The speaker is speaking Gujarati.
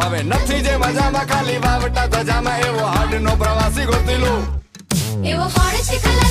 ભાવે નથી જે મજામાં ખાલી વાવટા ધજામાં એવો હાડ નો પ્રવાસી ગોતી લો એવો ફળ છે